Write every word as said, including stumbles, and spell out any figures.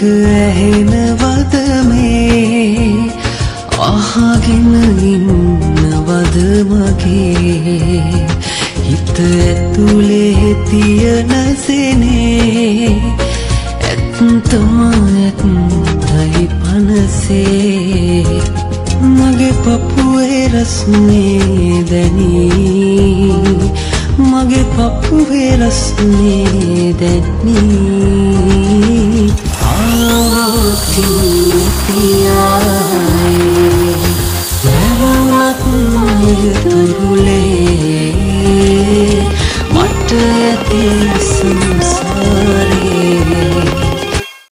ඇහෙනවද මේ අහගෙන ඉන්නවද මගේ හිත ඇතුලේ තියෙන සෙනේ ඇත්තම ඇත්තයි පනසේ මගේ පපුවේ රස්නේ දැනී මගේ පපුවේ රස්නේ දැනී ආවකින් පියායි ලැබුණත් තුරුලේ මට ඇති